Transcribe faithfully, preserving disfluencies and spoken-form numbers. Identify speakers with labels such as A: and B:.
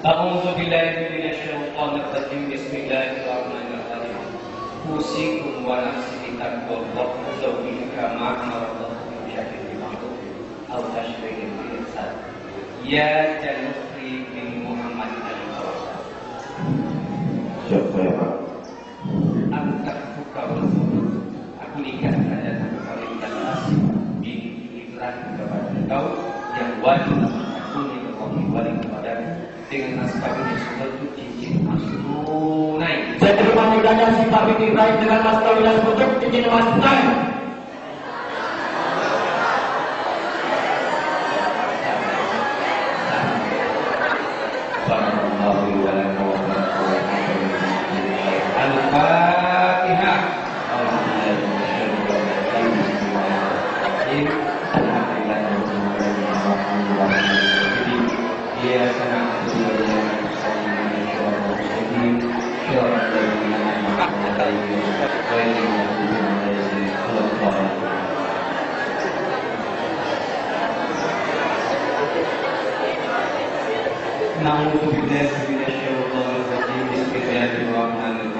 A: A'udzu billahi minasyaitonir rajim. Bismillahirrahmanirrahim. Usikum wa nafsi bitaqwallah zawji kama amarallahu bi syakri ma'ruf aw tashri'in bil ihsan. Ya Janufri bin Muhammad al-Tawassul.
B: Siapa ya Pak?
A: Antak buka bersama. Aku nikah pada kalian asli bin iklan kepada engkau yang wajib aku yang wali kepada dengan naskahnya sudah itu cincin emas tunai.
C: Saya terima nikahnya si Pak Binti Ibrahim dengan mas kawin dan bentuk cincin emas tunai.
A: Al-Fatihah. Na'udzu billahi minasyaitonir rajim. Bismillahirrahmanirrahim.